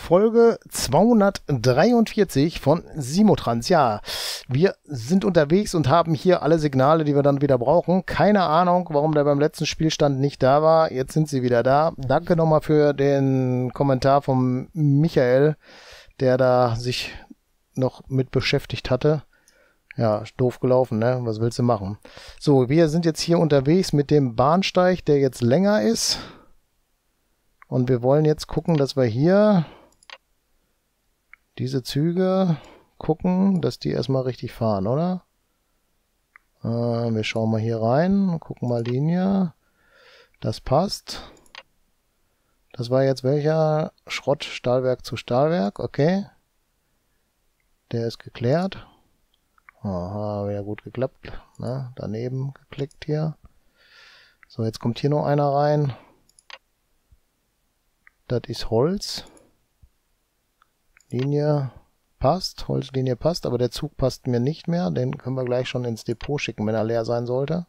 Folge 243 von Simotrans. Ja, wir sind unterwegs und haben hier alle Signale, die wir dann wieder brauchen. Keine Ahnung, warum der beim letzten Spielstand nicht da war. Jetzt sind sie wieder da. Danke nochmal für den Kommentar von Michael, der da sich noch mit beschäftigt hatte. Ja, doof gelaufen, ne? Was willst du machen? So, wir sind jetzt hier unterwegs mit dem Bahnsteig, der jetzt länger ist. Und wir wollen jetzt gucken, dass wir hier diese Züge gucken, dass die erstmal richtig fahren, oder? Wir schauen mal hier rein, gucken mal Linie. Das passt. Das war jetzt welcher? Schrott, Stahlwerk zu Stahlwerk, okay. Der ist geklärt. Aha, wieder gut geklappt. Ne? Daneben geklickt hier. So, jetzt kommt hier noch einer rein. Das ist Holz. Linie passt, Holzlinie passt, aber der Zug passt mir nicht mehr. Den können wir gleich schon ins Depot schicken, wenn er leer sein sollte.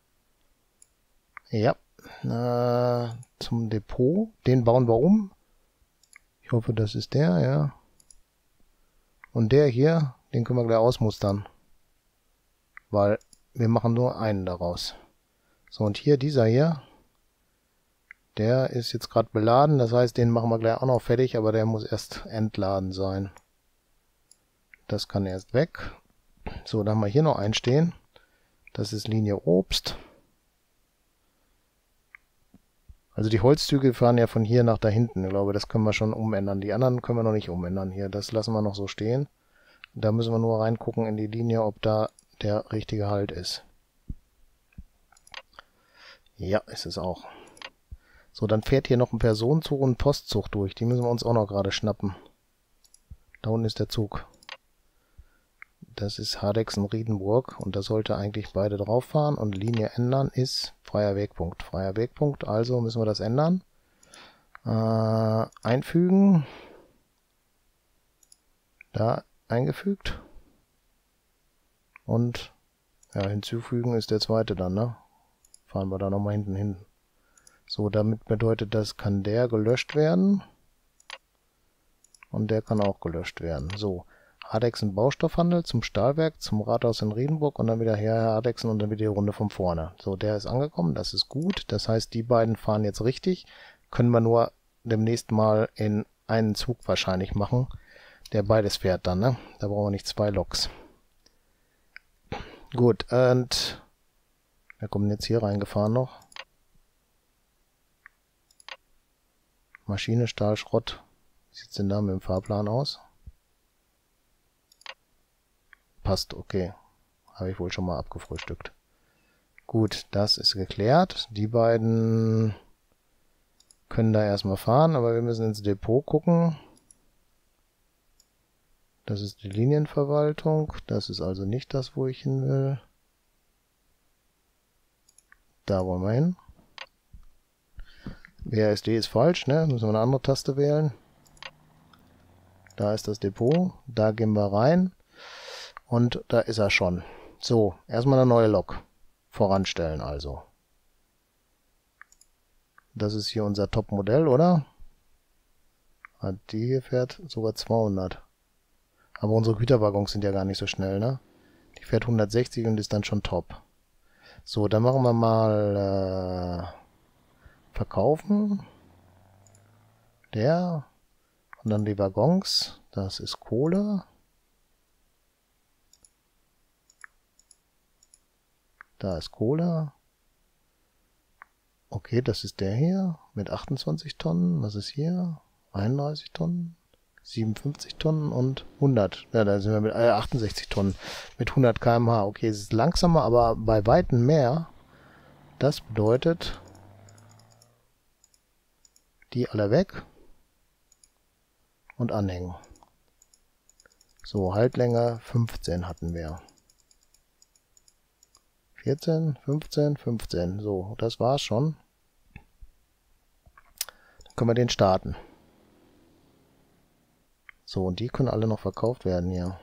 Ja, zum Depot. Den bauen wir um. Ich hoffe, das ist der, ja. Und der hier, den können wir gleich ausmustern. Weil wir machen nur einen daraus. So, und hier, dieser hier, der ist jetzt gerade beladen. Das heißt, den machen wir gleich auch noch fertig, aber der muss erst entladen sein. Das kann erst weg. So, dann haben wir hier noch einen stehen. Das ist Linie Obst. Also die Holzzüge fahren ja von hier nach da hinten. Ich glaube, das können wir schon umändern. Die anderen können wir noch nicht umändern hier. Das lassen wir noch so stehen. Da müssen wir nur reingucken in die Linie, ob da der richtige Halt ist. Ja, ist es auch. So, dann fährt hier noch ein Personenzug und ein Postzug durch. Die müssen wir uns auch noch gerade schnappen. Da unten ist der Zug. Das ist Hardegsen-Riedenburg und da sollte eigentlich beide drauf fahren. Und Linie ändern ist freier Wegpunkt. Freier Wegpunkt, also müssen wir das ändern. Einfügen. Da eingefügt. Und ja, hinzufügen ist der zweite dann, ne? Fahren wir da nochmal hinten hin. So, damit bedeutet das, kann der gelöscht werden. Und der kann auch gelöscht werden. So, Hardegsen Baustoffhandel zum Stahlwerk, zum Rathaus in Riedenburg und dann wieder her Hardegsen und dann wieder die Runde von vorne. So, der ist angekommen, das ist gut. Das heißt, die beiden fahren jetzt richtig. Können wir nur demnächst mal in einen Zug wahrscheinlich machen, der beides fährt dann, ne? Da brauchen wir nicht zwei Loks. Gut, und wir kommen jetzt hier reingefahren noch. Maschine, Stahl, Schrott. Wie sieht es denn da mit dem Fahrplan aus? Passt, okay. Habe ich wohl schon mal abgefrühstückt. Gut, das ist geklärt. Die beiden können da erstmal fahren, aber wir müssen ins Depot gucken. Das ist die Linienverwaltung. Das ist also nicht das, wo ich hin will. Da wollen wir hin. WASD ist falsch, ne? Müssen wir eine andere Taste wählen. Da ist das Depot. Da gehen wir rein. Und da ist er schon. So, erstmal eine neue Lok. Voranstellen also. Das ist hier unser Top-Modell, oder? Die hier fährt sogar 200. Aber unsere Güterwaggons sind ja gar nicht so schnell, ne? Die fährt 160 und ist dann schon top. So, dann machen wir mal verkaufen. Der. Und dann die Waggons. Das ist Kohle. Da ist Kohle. Okay, das ist der hier mit 28 Tonnen. Was ist hier? 31 Tonnen. 57 Tonnen und 100. Ja, da sind wir mit 68 Tonnen. Mit 100 km/h. Okay, es ist langsamer, aber bei Weitem mehr. Das bedeutet, die alle weg und anhängen. So, Haltlänge 15 hatten wir. 14, 15, 15. So, das war's schon. Dann können wir den starten. So, und die können alle noch verkauft werden hier.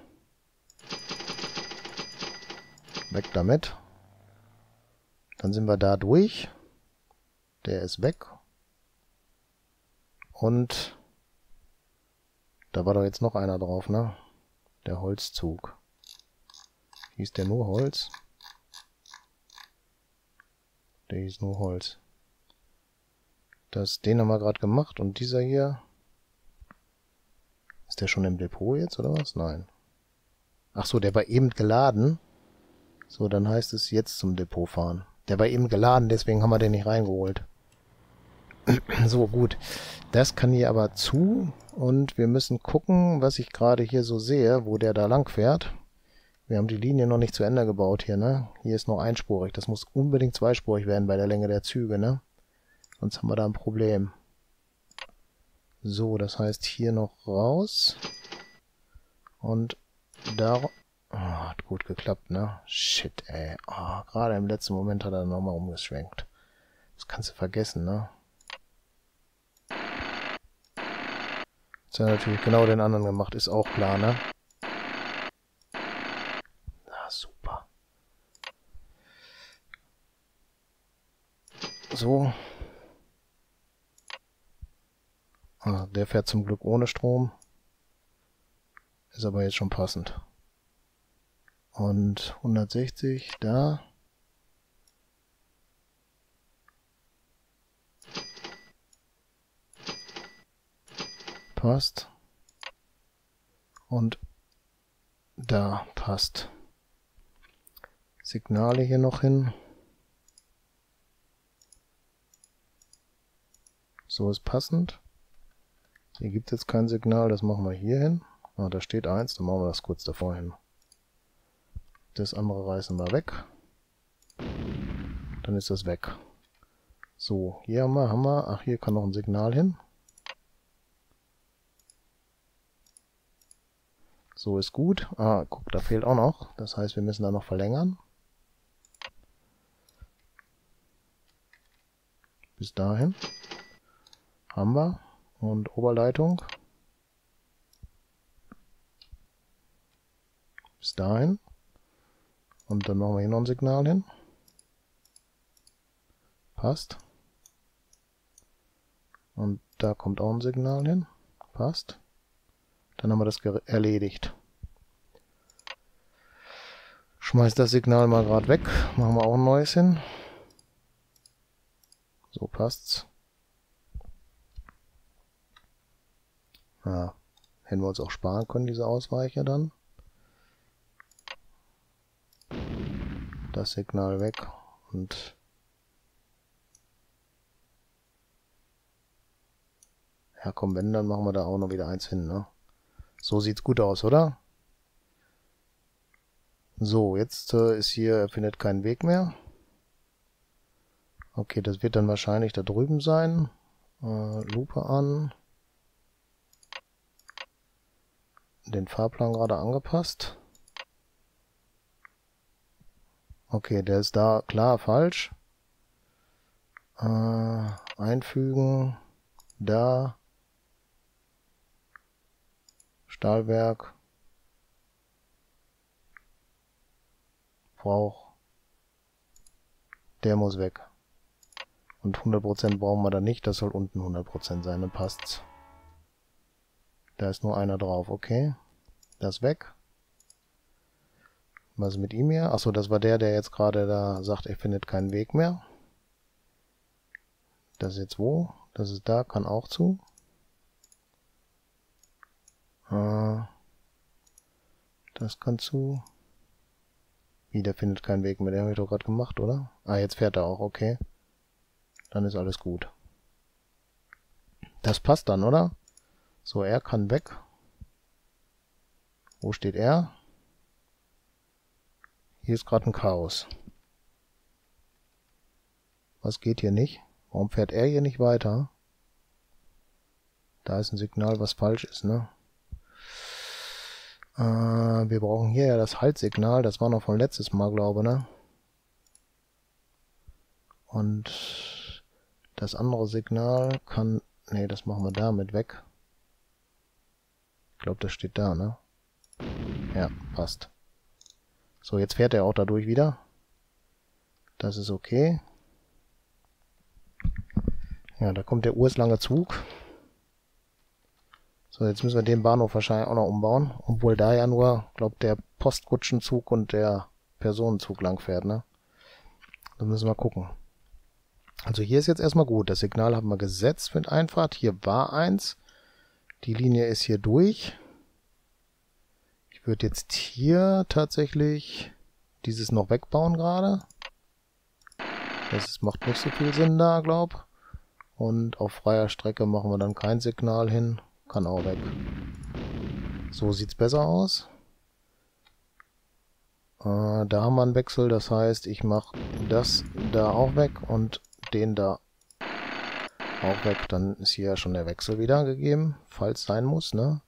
Weg damit. Dann sind wir da durch. Der ist weg. Und Da war doch jetzt noch einer drauf, ne? Der Holzzug. Hieß der nur Holz? Der hieß nur Holz. Den haben wir gerade gemacht. Und dieser hier... Ist der schon im Depot jetzt, oder was? Nein. Ach so, der war eben geladen. So, dann heißt es jetzt zum Depot fahren. Der war eben geladen, deswegen haben wir den nicht reingeholt. So, gut. Das kann hier aber zu. Und wir müssen gucken, was ich gerade hier so sehe, wo der da lang fährt. Wir haben die Linie noch nicht zu Ende gebaut hier, ne? Hier ist noch einspurig. Das muss unbedingt zweispurig werden bei der Länge der Züge, ne? Sonst haben wir da ein Problem. So, das heißt hier noch raus. Und da... Oh, hat gut geklappt, ne? Shit, ey. Oh, gerade im letzten Moment hat er nochmal umgeschwenkt. Das kannst du vergessen, ne? Jetzt hat er natürlich genau den anderen gemacht, ist auch klar, ne? Ah, super. So. Ah, der fährt zum Glück ohne Strom. Ist aber jetzt schon passend. Und 160 da. Passt. Und da passt. Signale hier noch hin. So ist passend. Hier gibt es jetzt kein Signal, das machen wir hier hin. Ah, da steht 1, dann machen wir das kurz davor hin. Das andere reißen wir weg. Dann ist das weg. So, hier haben wir, ach, hier kann noch ein Signal hin. So ist gut. Ah, guck, da fehlt auch noch. Das heißt, wir müssen da noch verlängern. Bis dahin. Haben wir. Und Oberleitung. Bis dahin. Und dann machen wir hier noch ein Signal hin. Passt. Und da kommt auch ein Signal hin. Passt. Dann haben wir das erledigt. Schmeiß das Signal mal gerade weg. Machen wir auch ein neues hin. So passt's. Ja, hätten wir uns auch sparen können, diese Ausweicher dann. Das Signal weg und ja komm, wenn, dann machen wir da auch noch wieder eins hin, ne? So sieht's gut aus, oder? So, jetzt ist hier, er findet keinen Weg mehr. Okay, das wird dann wahrscheinlich da drüben sein. Lupe an. Den Fahrplan gerade angepasst. Okay, der ist da klar falsch. Einfügen. Da. Stahlwerk. Brauch. Der muss weg. Und 100% brauchen wir da nicht. Das soll unten 100% sein. Dann passt's. Da ist nur einer drauf. Okay. Das weg. Was ist mit ihm hier? Achso, das war der jetzt gerade da sagt, er findet keinen Weg mehr. Das ist jetzt wo? Das ist da, kann auch zu. Das kann zu. Wie, der findet keinen Weg mehr. Den habe ich doch gerade gemacht, oder? Ah, jetzt fährt er auch, okay. Dann ist alles gut. Das passt dann, oder? So, er kann weg. Wo steht er? Hier ist gerade ein Chaos. Was geht hier nicht? Warum fährt er hier nicht weiter? Da ist ein Signal, was falsch ist, ne? Wir brauchen hier ja das Haltsignal. Das war noch von letztes Mal, glaube ich, ne? Und das andere Signal kann... Ne, das machen wir damit weg. Ich glaube, das steht da, ne? Ja, passt. So, jetzt fährt er auch dadurch wieder. Das ist okay. Ja, da kommt der urslange Zug. So, jetzt müssen wir den Bahnhof wahrscheinlich auch noch umbauen. Obwohl da ja nur, glaubt der Postkutschenzug und der Personenzug lang fährt, ne? Da müssen wir gucken. Also hier ist jetzt erstmal gut. Das Signal haben wir gesetzt mit Einfahrt. Hier war eins. Die Linie ist hier durch. Ich würde jetzt hier tatsächlich dieses noch wegbauen gerade. Das macht nicht so viel Sinn da, glaub. Und auf freier Strecke machen wir dann kein Signal hin. Kann auch weg. So sieht's besser aus. Da haben wir einen Wechsel. Das heißt, ich mache das da auch weg und den da auch weg. Dann ist hier ja schon der Wechsel wieder gegeben, falls sein muss, ne?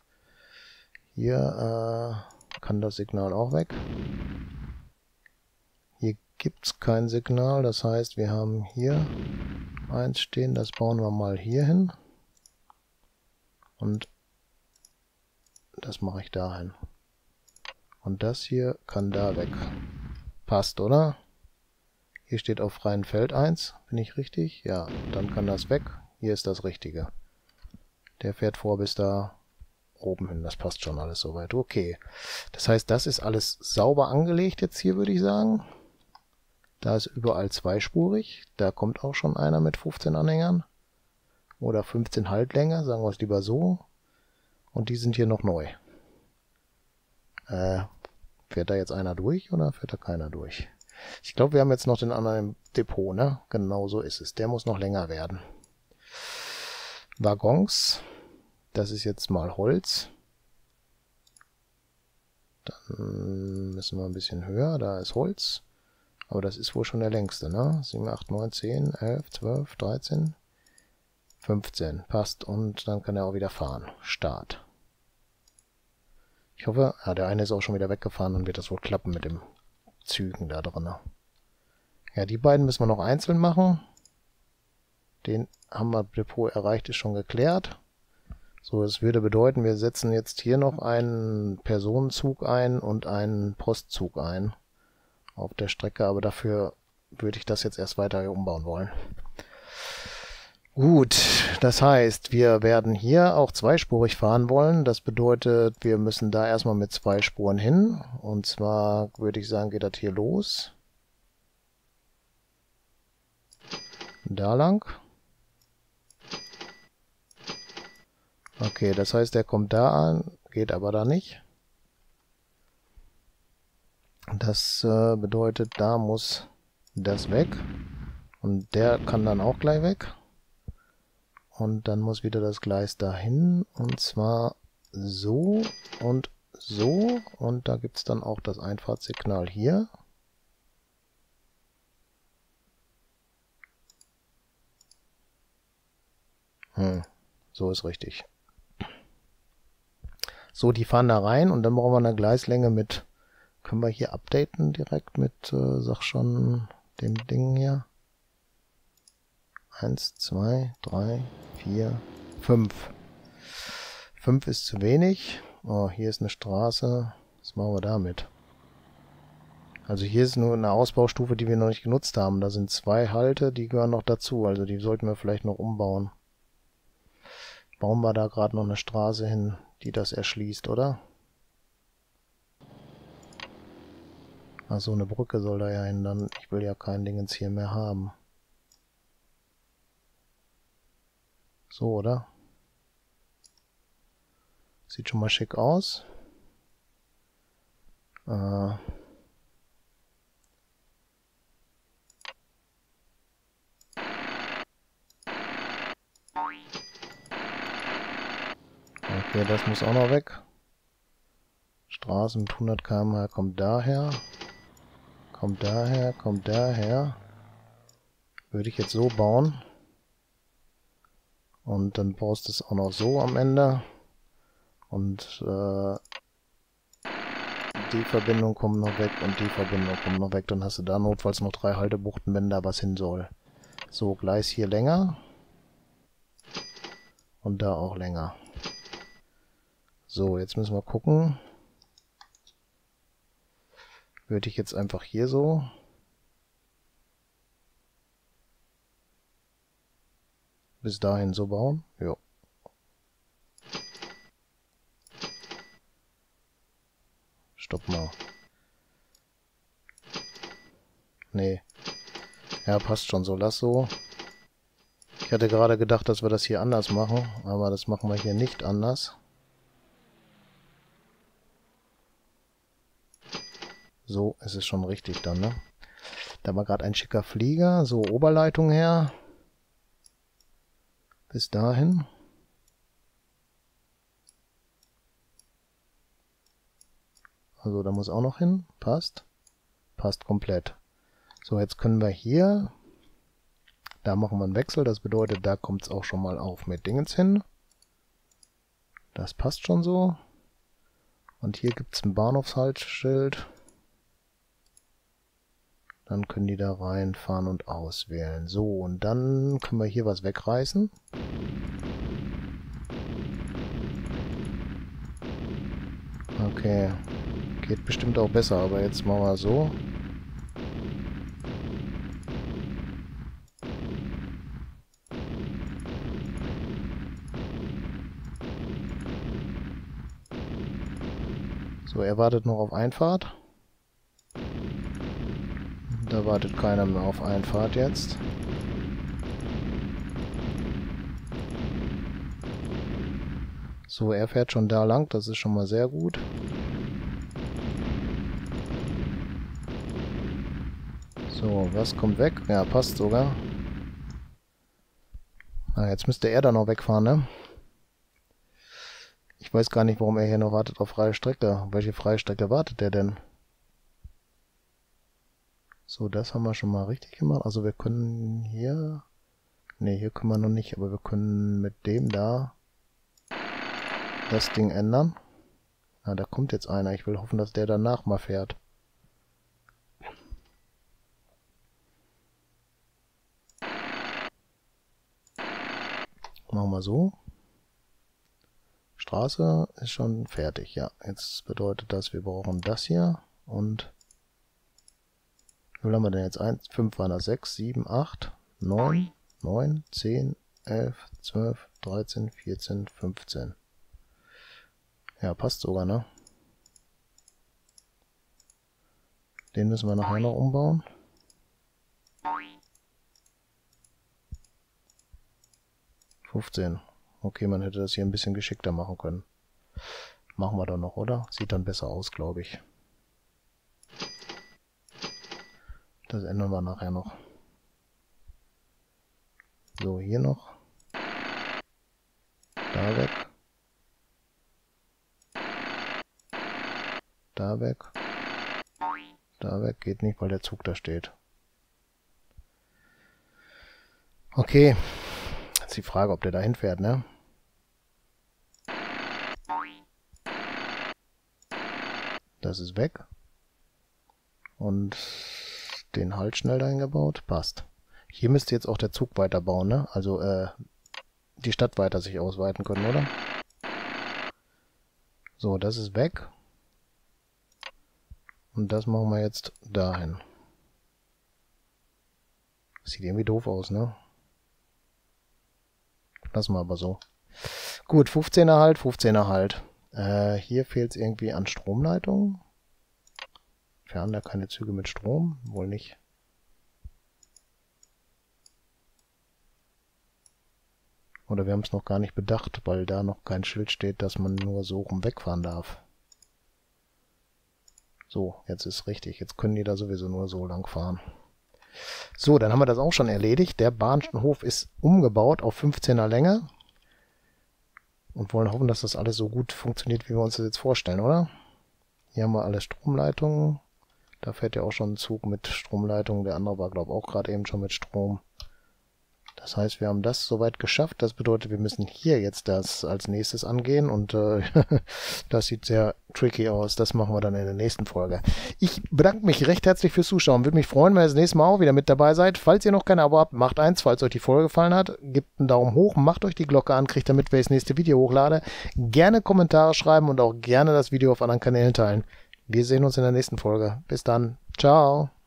Hier kann das Signal auch weg. Hier gibt es kein Signal, das heißt, wir haben hier eins stehen, das bauen wir mal hier hin. Und das mache ich dahin. Und das hier kann da weg. Passt, oder? Hier steht auf freiem Feld 1. Bin ich richtig? Ja, dann kann das weg. Hier ist das Richtige. Der fährt vor bis da oben hin. Das passt schon alles soweit. Okay. Das heißt, das ist alles sauber angelegt jetzt hier, würde ich sagen. Da ist überall zweispurig. Da kommt auch schon einer mit 15 Anhängern. Oder 15 Haltlänge, sagen wir es lieber so. Und die sind hier noch neu. Fährt da jetzt einer durch oder fährt da keiner durch? Ich glaube, wir haben jetzt noch den anderen im Depot, ne? Genau so ist es. Der muss noch länger werden. Waggons. Das ist jetzt mal Holz. Dann müssen wir ein bisschen höher. Da ist Holz. Aber das ist wohl schon der längste, ne? 7, 8, 9, 10, 11, 12, 13, 15. Passt. Und dann kann er auch wieder fahren. Start. Ich hoffe, der eine ist auch schon wieder weggefahren, dann wird das wohl klappen mit den Zügen da drin. Ja, die beiden müssen wir noch einzeln machen. Den haben wir Depot erreicht, ist schon geklärt. So, das würde bedeuten, wir setzen jetzt hier noch einen Personenzug ein und einen Postzug ein auf der Strecke, aber dafür würde ich das jetzt erst weiter hier umbauen wollen. Gut, das heißt, wir werden hier auch zweispurig fahren wollen. Das bedeutet, wir müssen da erstmal mit 2 Spuren hin. Und zwar würde ich sagen, geht das hier los. Da lang. Okay, das heißt, der kommt da an, geht aber da nicht. Das bedeutet, da muss das weg. Und der kann dann auch gleich weg. Und dann muss wieder das Gleis dahin. Und zwar so und so. Und da gibt es dann auch das Einfahrtssignal hier. So ist richtig. So, die fahren da rein und dann brauchen wir eine Gleislänge mit, können wir hier updaten direkt mit, sag schon, dem Ding hier. 1, 2, 3, 4, 5. 5 ist zu wenig. Oh, hier ist eine Straße. Was machen wir damit? Also hier ist nur eine Ausbaustufe, die wir noch nicht genutzt haben. Da sind 2 Halte, die gehören noch dazu. Also die sollten wir vielleicht noch umbauen. Bauen wir da gerade noch eine Straße hin, die das erschließt, oder? Ach so, eine Brücke soll da ja hin, dann. Ich will ja kein Dingens hier mehr haben. So, oder? Sieht schon mal schick aus. Okay, das muss auch noch weg. Straße mit 100 km/h kommt daher. Kommt daher, kommt daher. Würde ich jetzt so bauen. Und dann baust du es auch noch so am Ende. Und die Verbindung kommt noch weg und die Verbindung kommt noch weg. Dann hast du da notfalls noch 3 Haltebuchten, wenn da was hin soll. So, Gleis hier länger. Und da auch länger. So, jetzt müssen wir gucken. Würde ich jetzt einfach hier so. Bis dahin so bauen. Ja. Stopp mal. Nee. Ja, passt schon so. Lass so. Ich hatte gerade gedacht, dass wir das hier anders machen, aber das machen wir hier nicht anders. So ist es schon richtig dann, ne? Da war gerade ein schicker Flieger. So, Oberleitung her. Bis dahin. Also da muss auch noch hin. Passt. Passt komplett. So, jetzt können wir hier... Da machen wir einen Wechsel. Das bedeutet, da kommt es auch schon mal auf mit Dingens hin. Das passt schon so. Und hier gibt es ein Bahnhofshalteschild. Dann können die da reinfahren und auswählen. So, und dann können wir hier was wegreißen. Okay. Geht bestimmt auch besser, aber jetzt machen wir so. So, er wartet noch auf Einfahrt. Da wartet keiner mehr auf Einfahrt jetzt. So, er fährt schon da lang, das ist schon mal sehr gut. So, was kommt weg? Ja, passt sogar. Ah, jetzt müsste er da noch wegfahren, ne? Ich weiß gar nicht, warum er hier noch wartet auf freie Strecke. Welche freie Strecke wartet der denn? So, das haben wir schon mal richtig gemacht. Also wir können hier... Ne, hier können wir noch nicht, aber wir können mit dem da das Ding ändern. Ah, da kommt jetzt einer. Ich will hoffen, dass der danach mal fährt. Machen wir so. Straße ist schon fertig, ja. Jetzt bedeutet das, wir brauchen das hier und wie viel haben wir denn jetzt? 1, 5 waren das, 6, 7, 8, 9, 9, 10, 11, 12, 13, 14, 15. Ja, passt sogar, ne? Den müssen wir nachher noch umbauen. Okay, man hätte das hier ein bisschen geschickter machen können. Machen wir doch noch, oder? Sieht dann besser aus, glaube ich. Das ändern wir nachher noch. So, hier noch. Da weg. Da weg. Da weg. Geht nicht, weil der Zug da steht. Okay. Jetzt die Frage, ob der da hinfährt, ne? Das ist weg. Und den Halt schnell dahin gebaut. Passt. Hier müsste jetzt auch der Zug weiterbauen, ne? Also, die Stadt weiter sich ausweiten können, oder? So, das ist weg. Und das machen wir jetzt dahin. Sieht irgendwie doof aus, ne? Lassen wir aber so. Gut, 15er Halt, 15er Halt. Hier fehlt es irgendwie an Stromleitungen. Fahren da keine Züge mit Strom? Wohl nicht. Oder wir haben es noch gar nicht bedacht, weil da noch kein Schild steht, dass man nur so rum wegfahren darf. So, jetzt ist richtig. Jetzt können die da sowieso nur so lang fahren. So, dann haben wir das auch schon erledigt. Der Bahnhof ist umgebaut auf 15er Länge. Und wollen hoffen, dass das alles so gut funktioniert, wie wir uns das jetzt vorstellen, oder? Hier haben wir alle Stromleitungen. Da fährt ja auch schon ein Zug mit Stromleitungen. Der andere war, glaube ich, auch gerade eben schon mit Strom. Das heißt, wir haben das soweit geschafft. Das bedeutet, wir müssen hier jetzt das als nächstes angehen. Und das sieht sehr tricky aus. Das machen wir dann in der nächsten Folge. Ich bedanke mich recht herzlich fürs Zuschauen. Würde mich freuen, wenn ihr das nächste Mal auch wieder mit dabei seid. Falls ihr noch kein Abo habt, macht eins. Falls euch die Folge gefallen hat, gebt einen Daumen hoch. Macht euch die Glocke an, kriegt damit, wenn ich das nächste Video hochlade. Gerne Kommentare schreiben und auch gerne das Video auf anderen Kanälen teilen. Wir sehen uns in der nächsten Folge. Bis dann. Ciao.